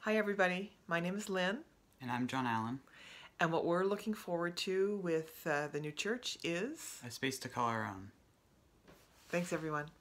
Hi everybody, my name is Lynn. And I'm John Allan. And what we're looking forward to with the new church is... A space to call our own. Thanks everyone.